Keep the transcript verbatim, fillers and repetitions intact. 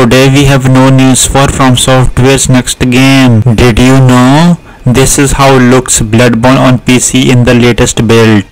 today we have no news for FromSoftware's next game. Did you know? This is how looks Bloodborne on P C in the latest build.